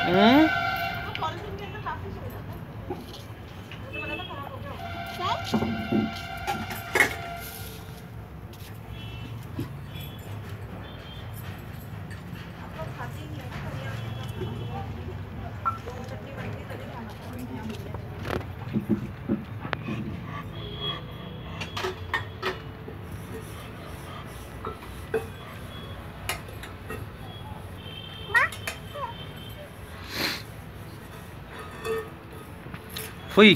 फुई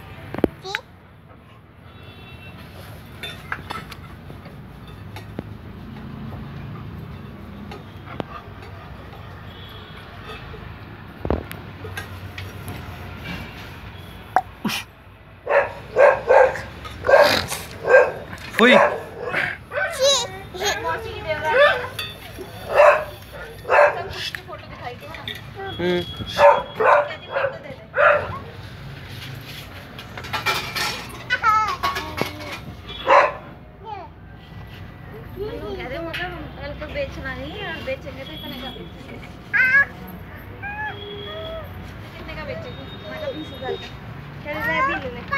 फुई तो बेचना नहीं है, बेचेंगे तो कितने का बेचेंगे? मैं कहा 20,000 का। कह रहे हैं भी ले ले।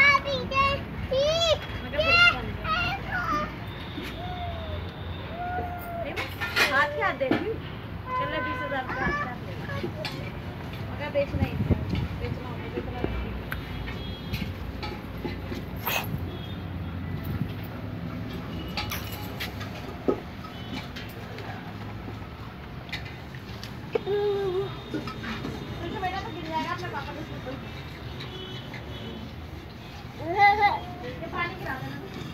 हाथ क्या देखी? कह रहे 20,000 का हाथ क्या लेगा? मगर बेचना ही है, बेचना होगा बेचना नहीं। पानी गिरा देना।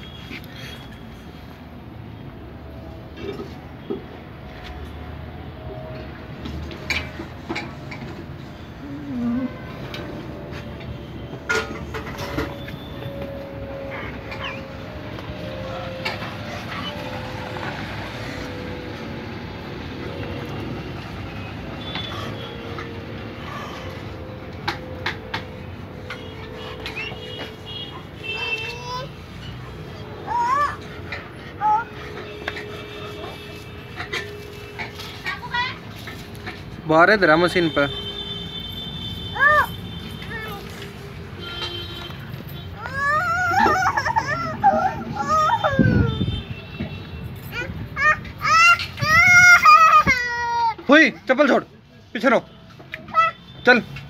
बाहर है तेरा मशीन पर। हुई चप्पल छोड़, पीछे रहो, चल।